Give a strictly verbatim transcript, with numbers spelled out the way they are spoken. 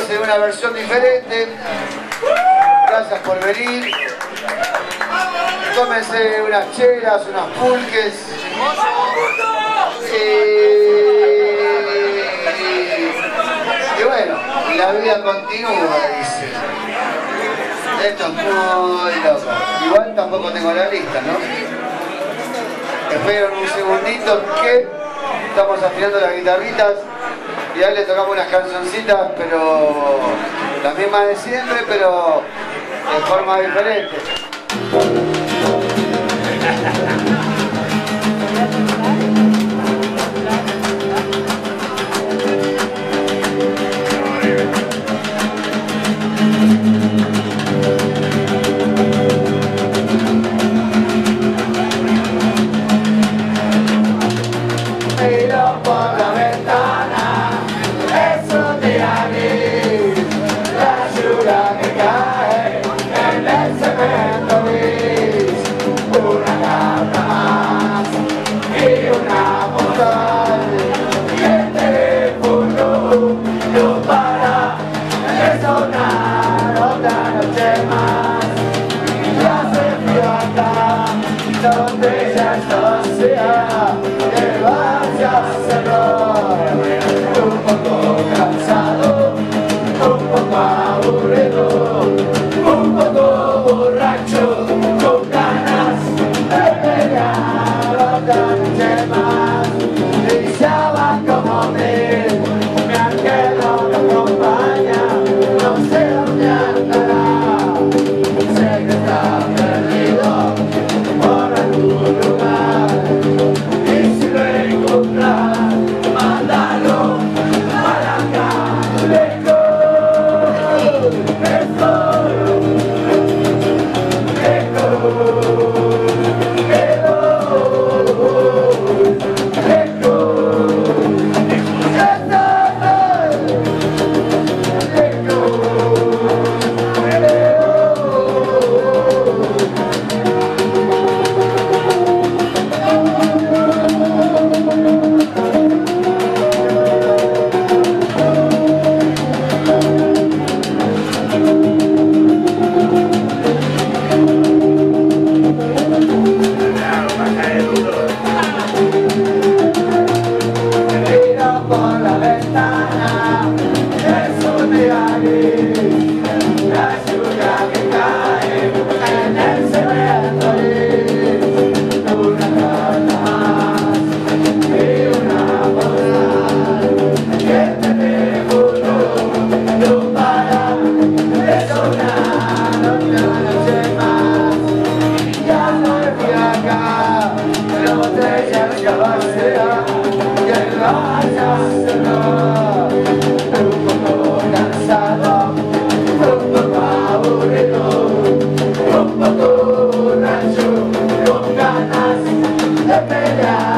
hacemos en una versión diferente. Gracias por venir. Tómense unas chelas, unas pulques. Eh, y bueno, la vida continúa, dice. Esto es muy loco. Igual tampoco tengo la lista, ¿no? Esperen un segundito que estamos afinando las guitarritas y ahí le tocamos unas cancioncitas, pero las mismas de siempre, pero de forma diferente. Miro por la ventana, es un día gris, la lluvia que cae en el cemento gris, una carta más y una postal, y el teléfono no para de sonar otra noche más, ya se frío acá, donde ya escasea. Un poco cansado, un poco aburrido, un poco borracho, con ganas de pelear otra noche más. Y ya van como mil, mi ángel no me acompaña, no sé dónde andará, sé que está perdido por algún lugar. Y si lo encontrar, mándalo para acá. Lejos, lejos, un poco borracho, con ganas de pelear.